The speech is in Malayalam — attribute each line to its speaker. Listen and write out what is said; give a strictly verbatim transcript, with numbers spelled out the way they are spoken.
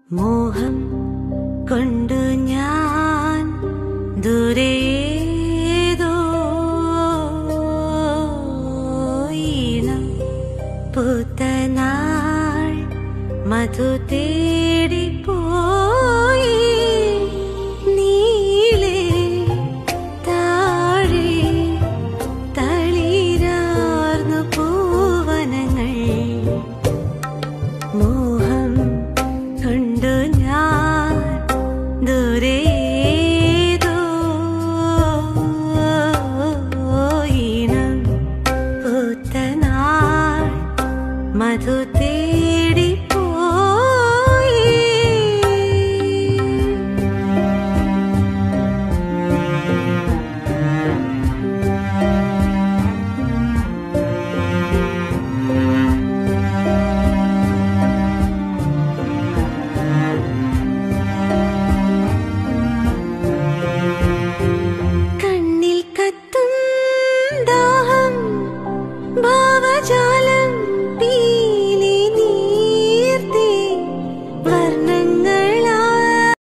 Speaker 1: മോഹം കൊണ്ടു ഞാൻ ദൂരേതോ ഈണം പൂത്തനാൾ മധു തേടിപ്പോയി നീലേ താഴെ തളിരാർന്നു പൂവനങ്ങൾ മോഹം കൊണ്ടു ഞാൻ ദൂരേതോ ഈണം പൂത്തനാൾ മധു തേ